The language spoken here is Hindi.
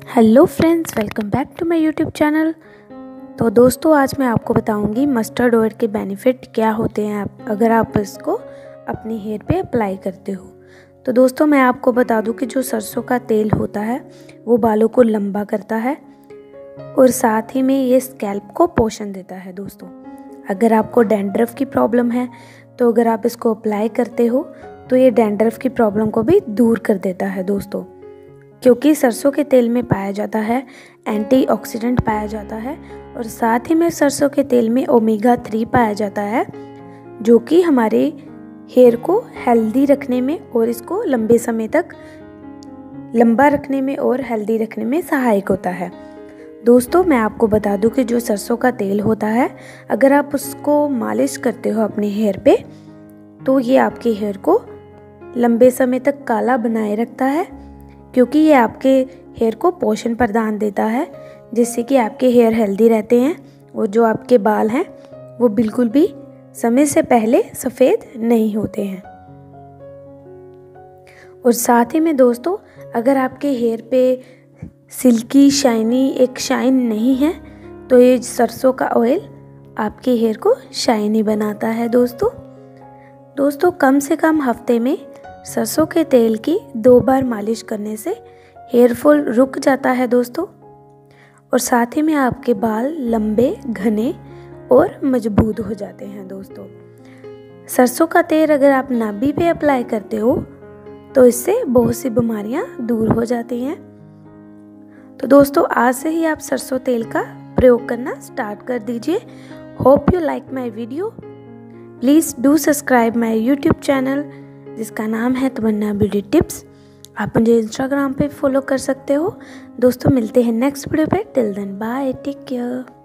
Hello friends, welcome back to my YouTube channel. तो दोस्तों, आज मैं आपको बताऊंगी मस्टर्ड ऑयल के बेनिफिट क्या होते हैं अगर आप इसको अपने हेयर पे अप्लाई करते हो। तो दोस्तों, मैं आपको बता दूं कि जो सरसों का तेल होता है वो बालों को लंबा करता है और साथ ही में ये स्कैल्प को पोषण देता है। दोस्तों, अगर आपको डैंड्रफ की प्रॉब्लम है तो अगर आप इसको अप्लाई करते हो तो ये डैंड्रफ की प्रॉब्लम को भी दूर कर देता है। दोस्तों, क्योंकि सरसों के तेल में पाया जाता है एंटीऑक्सीडेंट पाया जाता है और साथ ही में सरसों के तेल में ओमेगा 3 पाया जाता है, जो कि हमारे हेयर को हेल्दी रखने में और इसको लंबे समय तक लंबा रखने में और हेल्दी रखने में सहायक होता है। दोस्तों, मैं आपको बता दूं कि जो सरसों का तेल होता है, अगर आप उसको मालिश करते हो अपने हेयर पे तो ये आपके हेयर को लंबे समय तक काला बनाए रखता है, क्योंकि ये आपके हेयर को पोषण प्रदान देता है, जिससे कि आपके हेयर हेल्दी रहते हैं और जो आपके बाल हैं वो बिल्कुल भी समय से पहले सफ़ेद नहीं होते हैं। और साथ ही में दोस्तों, अगर आपके हेयर पे सिल्की शाइनी एक शाइन नहीं है तो ये सरसों का ऑयल आपके हेयर को शाइनी बनाता है। दोस्तों, कम से कम हफ्ते में सरसों के तेल की 2 बार मालिश करने से हेयर फॉल रुक जाता है दोस्तों, और साथ ही में आपके बाल लंबे, घने और मजबूत हो जाते हैं। दोस्तों, सरसों का तेल अगर आप नाभि पे अप्लाई करते हो तो इससे बहुत सी बीमारियां दूर हो जाती हैं। तो दोस्तों, आज से ही आप सरसों तेल का प्रयोग करना स्टार्ट कर दीजिए। Hope you like my video. Please do subscribe my YouTube channel जिसका नाम है तमन्ना ब्यूटी टिप्स। आप मुझे इंस्टाग्राम पे फॉलो कर सकते हो। दोस्तों, मिलते हैं नेक्स्ट वीडियो पे। Till then bye, take care.